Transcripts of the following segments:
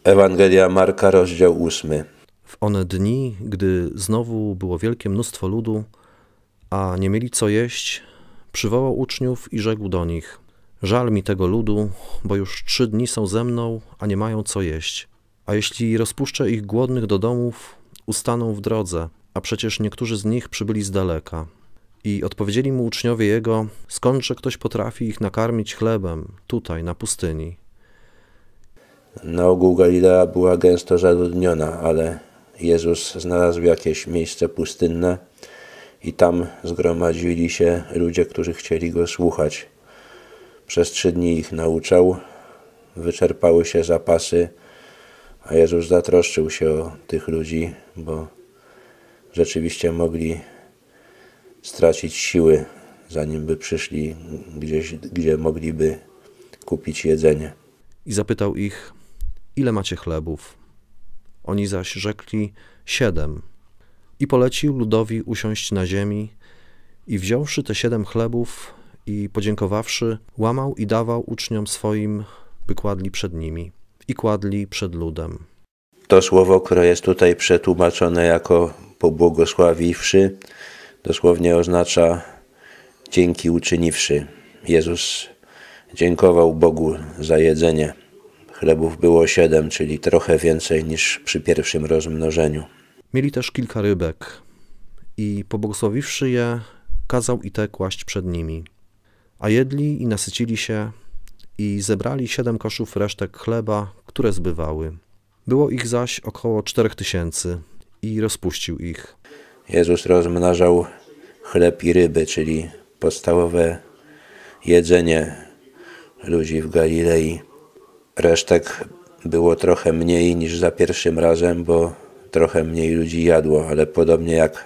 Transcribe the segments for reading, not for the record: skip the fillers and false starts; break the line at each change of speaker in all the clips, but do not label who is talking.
Ewangelia Marka, rozdział 8.
W one dni, gdy znowu było wielkie mnóstwo ludu, a nie mieli co jeść, przywołał uczniów i rzekł do nich: żal mi tego ludu, bo już 3 dni są ze mną, a nie mają co jeść. A jeśli rozpuszczę ich głodnych do domów, ustaną w drodze, a przecież niektórzy z nich przybyli z daleka. I odpowiedzieli mu uczniowie jego: skądże ktoś potrafi ich nakarmić chlebem, tutaj, na pustyni?
Na ogół Galilea była gęsto zaludniona, ale Jezus znalazł jakieś miejsce pustynne i tam zgromadzili się ludzie, którzy chcieli Go słuchać. Przez 3 dni ich nauczał, wyczerpały się zapasy, a Jezus zatroszczył się o tych ludzi, bo rzeczywiście mogli stracić siły, zanim by przyszli gdzieś, gdzie mogliby kupić jedzenie.
I zapytał ich: ile macie chlebów? Oni zaś rzekli: 7. I polecił ludowi usiąść na ziemi i wziąwszy te 7 chlebów i podziękowawszy, łamał i dawał uczniom swoim, by kładli przed nimi. I kładli przed ludem.
To słowo, które jest tutaj przetłumaczone jako pobłogosławiwszy, dosłownie oznacza dzięki uczyniwszy. Jezus dziękował Bogu za jedzenie. Chlebów było 7, czyli trochę więcej niż przy pierwszym rozmnożeniu.
Mieli też kilka rybek i pobłogosławiwszy je, kazał i te kłaść przed nimi. A jedli i nasycili się i zebrali 7 koszów resztek chleba, które zbywały. Było ich zaś około 4000 i rozpuścił ich.
Jezus rozmnażał chleb i ryby, czyli podstawowe jedzenie ludzi w Galilei. Resztek było trochę mniej niż za pierwszym razem, bo trochę mniej ludzi jadło, ale podobnie jak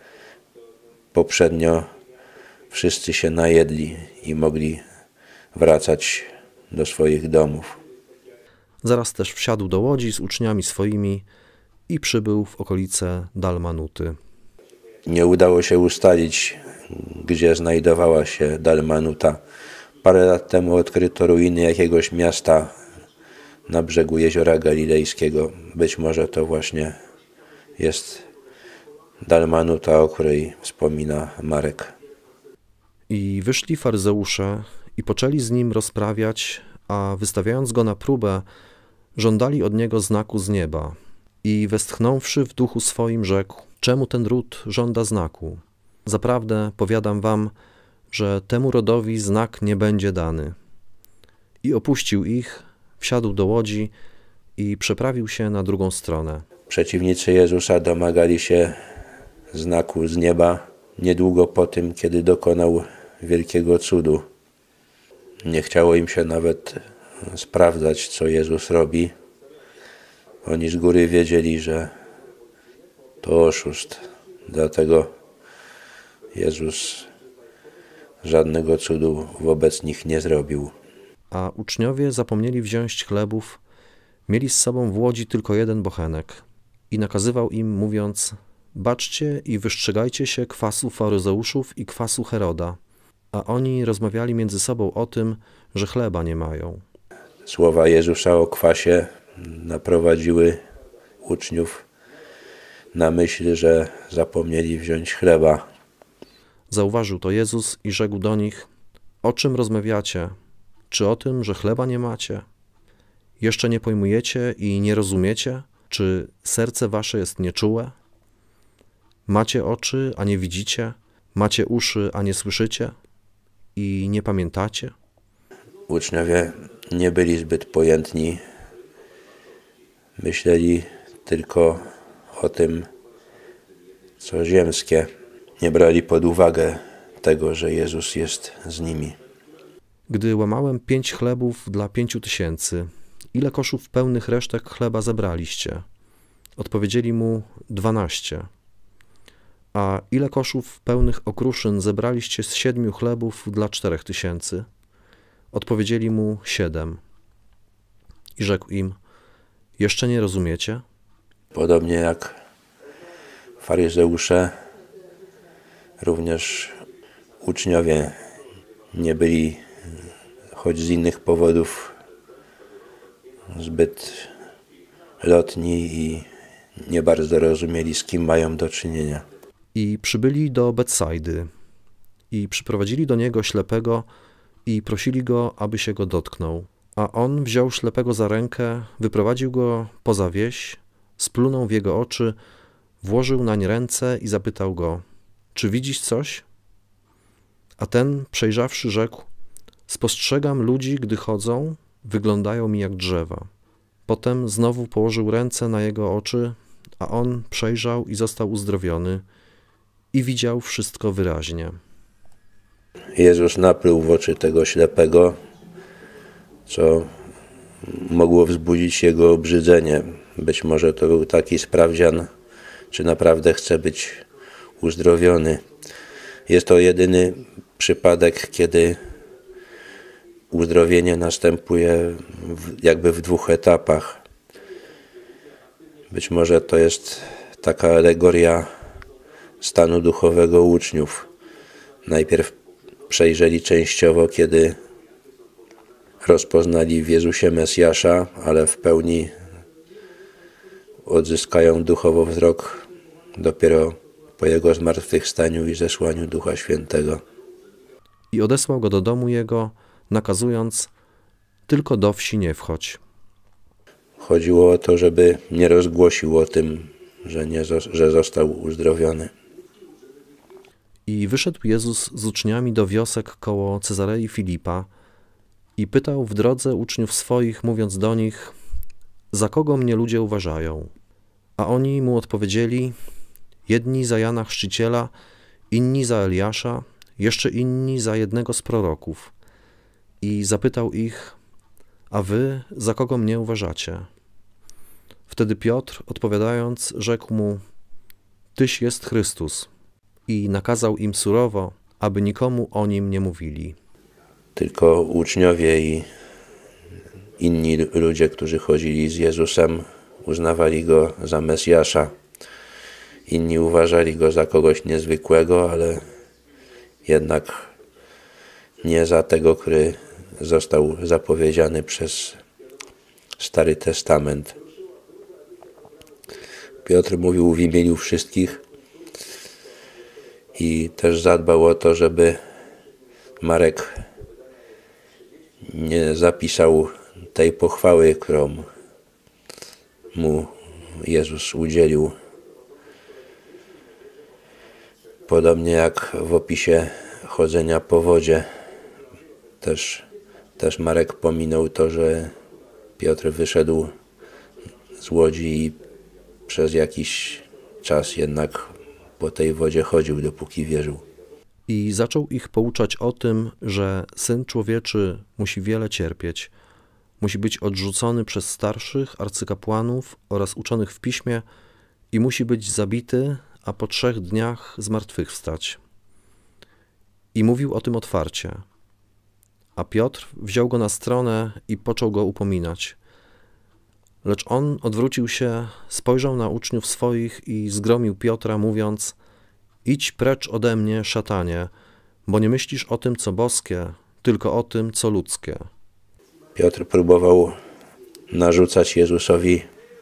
poprzednio wszyscy się najedli i mogli wracać do swoich domów.
Zaraz też wsiadł do łodzi z uczniami swoimi i przybył w okolice Dalmanuty.
Nie udało się ustalić, gdzie znajdowała się Dalmanuta. Parę lat temu odkryto ruiny jakiegoś miasta na brzegu Jeziora Galilejskiego. Być może to właśnie jest Dalmanuta, o której wspomina Marek.
I wyszli faryzeusze i poczęli z nim rozprawiać, a wystawiając go na próbę, żądali od niego znaku z nieba. I westchnąwszy w duchu swoim, rzekł: czemu ten ród żąda znaku? Zaprawdę powiadam wam, że temu rodowi znak nie będzie dany. I opuścił ich, wsiadł do łodzi i przeprawił się na drugą stronę.
Przeciwnicy Jezusa domagali się znaku z nieba niedługo po tym, kiedy dokonał wielkiego cudu. Nie chciało im się nawet sprawdzać, co Jezus robi. Oni z góry wiedzieli, że to oszust. Dlatego Jezus żadnego cudu wobec nich nie zrobił.
A uczniowie zapomnieli wziąć chlebów, mieli z sobą w łodzi tylko 1 bochenek. I nakazywał im, mówiąc: baczcie i wystrzegajcie się kwasu faryzeuszów i kwasu Heroda. A oni rozmawiali między sobą o tym, że chleba nie mają.
Słowa Jezusa o kwasie naprowadziły uczniów na myśl, że zapomnieli wziąć chleba.
Zauważył to Jezus i rzekł do nich: o czym rozmawiacie? Czy o tym, że chleba nie macie? Jeszcze nie pojmujecie i nie rozumiecie? Czy serce wasze jest nieczułe? Macie oczy, a nie widzicie? Macie uszy, a nie słyszycie? I nie pamiętacie?
Uczniowie nie byli zbyt pojętni. Myśleli tylko o tym, co ziemskie. Nie brali pod uwagę tego, że Jezus jest z nimi.
Gdy łamałem 5 chlebów dla 5000, ile koszów pełnych resztek chleba zebraliście? Odpowiedzieli mu: 12. A ile koszów pełnych okruszyn zebraliście z 7 chlebów dla 4000? Odpowiedzieli mu: 7. I rzekł im: jeszcze nie rozumiecie?
Podobnie jak faryzeusze, również uczniowie nie byli, choć z innych powodów, zbyt lotni i nie bardzo rozumieli, z kim mają do czynienia.
I przybyli do Betsajdy i przyprowadzili do niego ślepego i prosili go, aby się go dotknął. A on wziął ślepego za rękę, wyprowadził go poza wieś, splunął w jego oczy, włożył nań ręce i zapytał go: czy widzisz coś? A ten, przejrzawszy, rzekł: spostrzegam ludzi, gdy chodzą, wyglądają mi jak drzewa. Potem znowu położył ręce na jego oczy, a on przejrzał i został uzdrowiony i widział wszystko wyraźnie.
Jezus napluł w oczy tego ślepego, co mogło wzbudzić jego obrzydzenie. Być może to był taki sprawdzian, czy naprawdę chce być uzdrowiony. Jest to jedyny przypadek, kiedy uzdrowienie następuje jakby w dwóch etapach. Być może to jest taka alegoria stanu duchowego uczniów. Najpierw przejrzeli częściowo, kiedy rozpoznali w Jezusie Mesjasza, ale w pełni odzyskają duchowo wzrok dopiero po Jego zmartwychwstaniu i zesłaniu Ducha Świętego.
I odesłał go do domu jego, nakazując: tylko do wsi nie wchodź.
Chodziło o to, żeby nie rozgłosił o tym, że został uzdrowiony.
I wyszedł Jezus z uczniami do wiosek koło Cezarei Filipa i pytał w drodze uczniów swoich, mówiąc do nich: za kogo mnie ludzie uważają? A oni mu odpowiedzieli: jedni za Jana Chrzciciela, inni za Eliasza, jeszcze inni za jednego z proroków. I zapytał ich: a wy za kogo mnie uważacie? Wtedy Piotr, odpowiadając, rzekł mu: tyś jest Chrystus. I nakazał im surowo, aby nikomu o nim nie mówili.
Tylko uczniowie i inni ludzie, którzy chodzili z Jezusem, uznawali Go za Mesjasza. Inni uważali Go za kogoś niezwykłego, ale jednak nie za tego, który został zapowiedziany przez Stary Testament. Piotr mówił w imieniu wszystkich i też zadbał o to, żeby Marek nie zapisał tej pochwały, którą mu Jezus udzielił. Podobnie jak w opisie chodzenia po wodzie, też Marek pominął to, że Piotr wyszedł z łodzi i przez jakiś czas jednak po tej wodzie chodził, dopóki wierzył.
I zaczął ich pouczać o tym, że Syn Człowieczy musi wiele cierpieć, musi być odrzucony przez starszych, arcykapłanów oraz uczonych w piśmie i musi być zabity, a po 3 dniach zmartwychwstać. I mówił o tym otwarcie. A Piotr wziął go na stronę i począł go upominać. Lecz on odwrócił się, spojrzał na uczniów swoich i zgromił Piotra, mówiąc: idź precz ode mnie, szatanie, bo nie myślisz o tym, co boskie, tylko o tym, co ludzkie.
Piotr próbował narzucać Jezusowi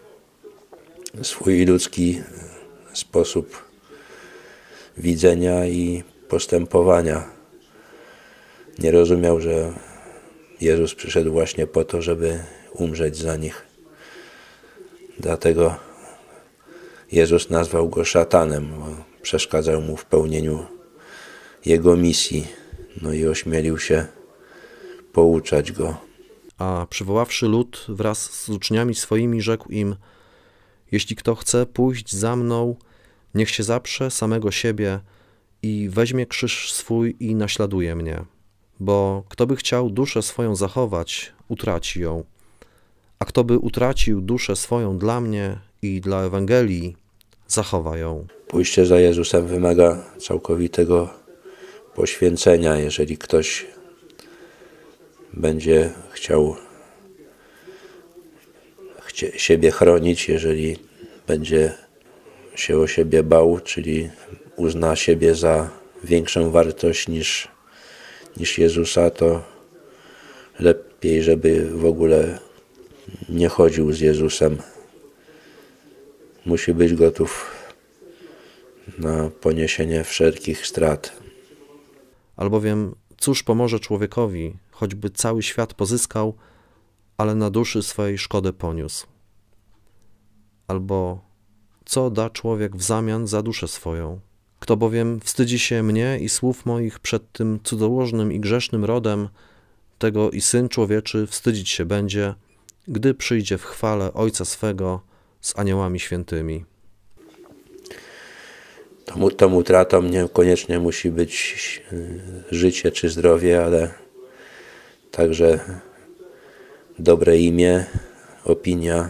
swój ludzki sposób widzenia i postępowania. Nie rozumiał, że Jezus przyszedł właśnie po to, żeby umrzeć za nich. Dlatego Jezus nazwał go szatanem, bo przeszkadzał mu w pełnieniu jego misji. No i ośmielił się pouczać go.
A przywoławszy lud wraz z uczniami swoimi, rzekł im: jeśli kto chce pójść za mną, niech się zaprze samego siebie i weźmie krzyż swój i naśladuje mnie. Bo kto by chciał duszę swoją zachować, utraci ją. A kto by utracił duszę swoją dla mnie i dla Ewangelii, zachowa ją.
Pójście za Jezusem wymaga całkowitego poświęcenia. Jeżeli ktoś będzie chciał siebie chronić, jeżeli będzie się o siebie bał, czyli uzna siebie za większą wartość niż Jezusa, to lepiej, żeby w ogóle nie chodził z Jezusem. musi być gotów na poniesienie wszelkich strat.
Albowiem cóż pomoże człowiekowi, choćby cały świat pozyskał, ale na duszy swej szkodę poniósł? Albo co da człowiek w zamian za duszę swoją? Kto bowiem wstydzi się mnie i słów moich przed tym cudzołożnym i grzesznym rodem, tego i Syn Człowieczy wstydzić się będzie, gdy przyjdzie w chwale Ojca swego z aniołami świętymi.
Tą utratą niekoniecznie musi być życie czy zdrowie, ale także dobre imię, opinia,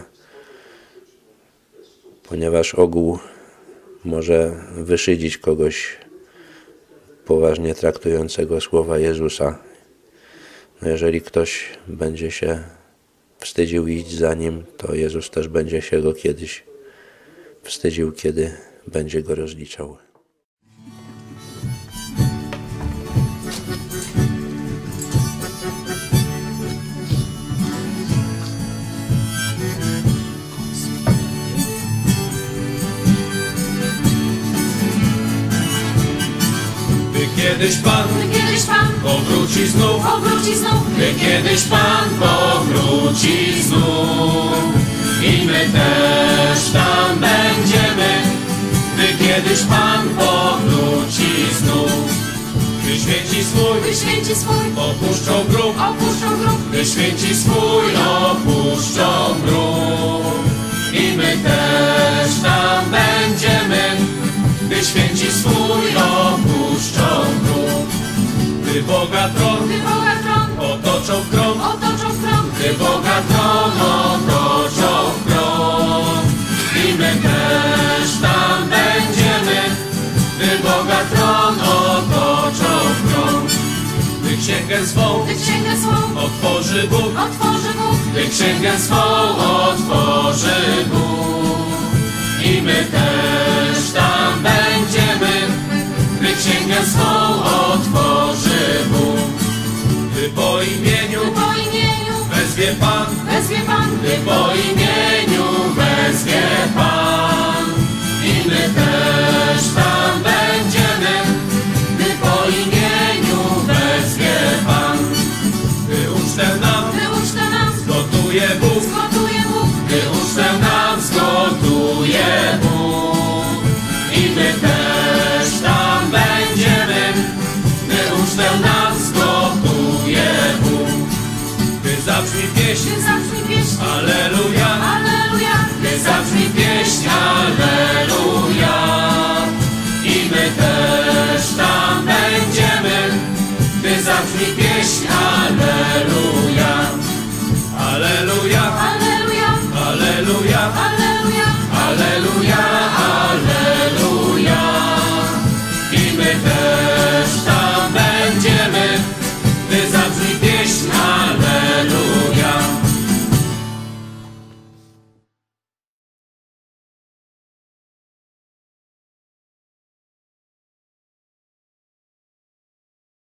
ponieważ ogół może wyszydzić kogoś poważnie traktującego słowa Jezusa. No jeżeli ktoś będzie się wstydził iść za Nim, to Jezus też będzie się go kiedyś wstydził, kiedy będzie go rozliczał.
Kiedyś Pan powróci znów, gdy kiedyś Pan powróci znów i my też tam będziemy, gdy kiedyś Pan powróci znów. Gdy święci swój opuszczą grób, gdy święci swój opuszczą grób i my też tam będziemy, gdy święci swój opuszczą grób. Gdy Boga tron otoczą w krąg, gdy Boga tron otoczą w krąg i my też tam będziemy, gdy Boga tron otoczą w krąg. Gdy księgę swą otworzy Bóg, gdy księgę swą otworzy Bóg i my też tam będziemy, gdy księgę swą otworzy Bóg. Gdy po imieniu wezwie Pan, gdy po imieniu wezwie Pan i my też tam będziemy, gdy po imieniu wezwie Pan. Gdy ucztę nam zgotuje Bóg, gdy ucztę nam zgotuje Bóg i my też tam będziemy, gdy ucztę nam zgotuje Bóg. Gdy zabrzmi pieśń, Alleluja,